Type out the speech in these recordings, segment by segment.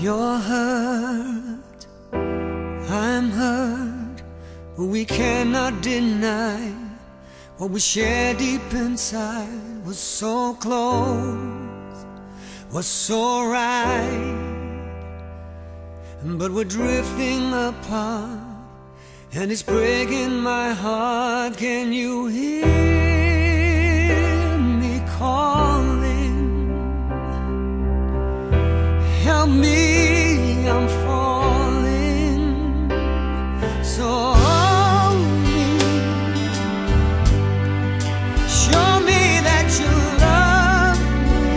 You're hurt, I'm hurt, but we cannot deny what we share deep inside was so close, was so right. But we're drifting apart, and it's breaking my heart. Can you hear me calling? Help me, I'm falling. So hold me, show me that you love me.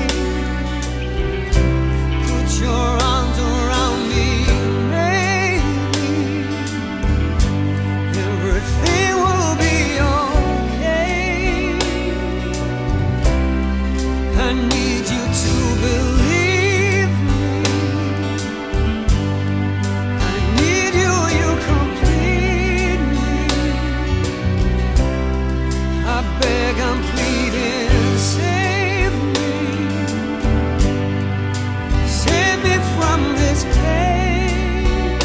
Put your arms around me, maybe everything will be okay. I need you to believe me. I need you, you complete me. I beg, I'm pleading, save me. Save me from this pain,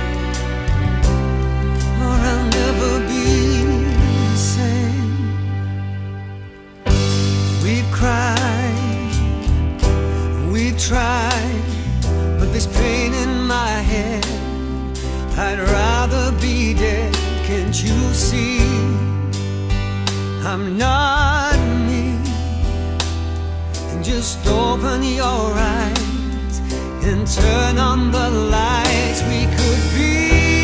or I'll never be the same. We've cried, we've tried, but there's pain in my head. I'd rather be dead, can't you see? I'm not me. Just open your eyes and turn on the lights. We could be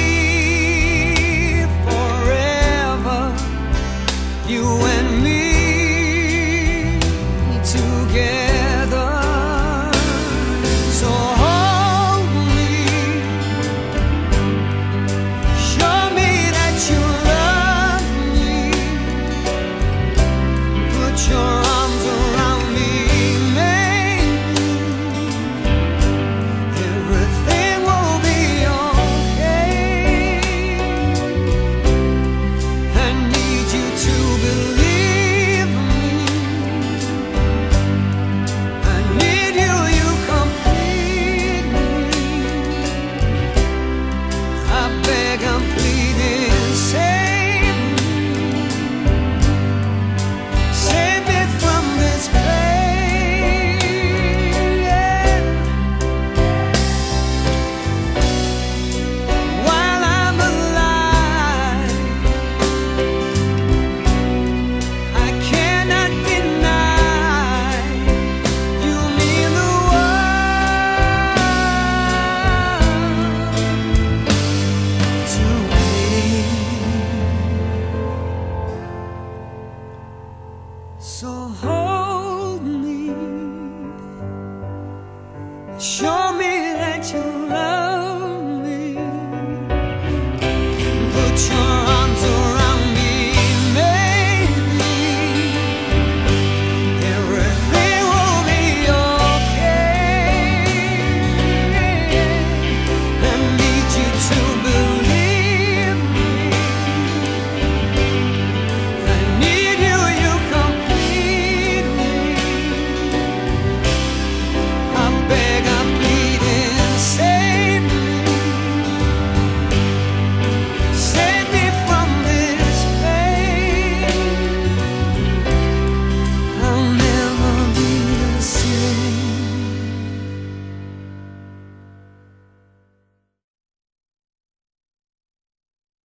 forever, you and me together. So hold me, show me that you love me. Put your arms around me, maybe everything will be okay. I need you to believe me. I need you, you complete me. I beg, I'm pleading, save me. Save me from this pain, yeah. While I'm alive, I cannot deny you mean the world to me. So hold me, show me that you love me. Put your